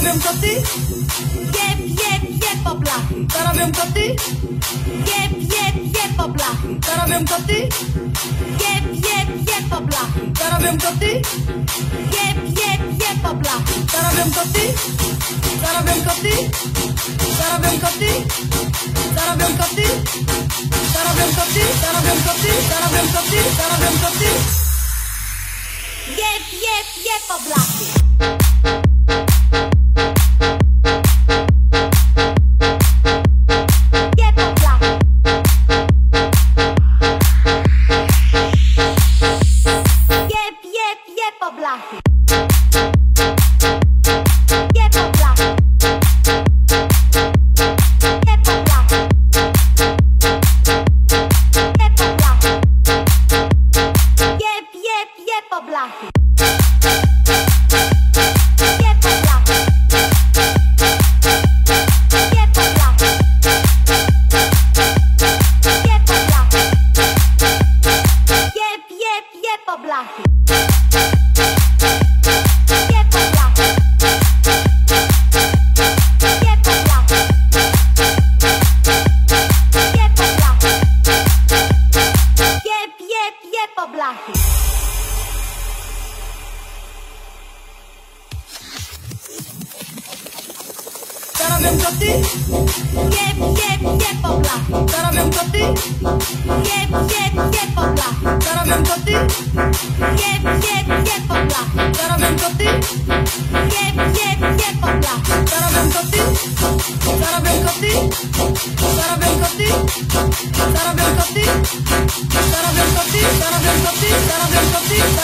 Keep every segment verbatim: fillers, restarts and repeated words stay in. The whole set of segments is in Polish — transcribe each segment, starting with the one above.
robią koty? Jeb, jeb, jeb po blachy. Co robią koty? Jeb, jeb, jeb po blachy. Co robią koty? Jeb, jeb, jeb po blachy. Co robią koty? Jeb, jeb, jeb po blachy. Co robią koty? Co robią koty? Co robią koty? Co robią koty? Co robią koty? Co robią koty? Co robią koty? Co robią koty? Jeb, jeb, jeb po blachy.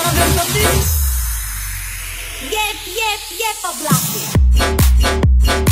Jeb, jeb, jeb po blachy.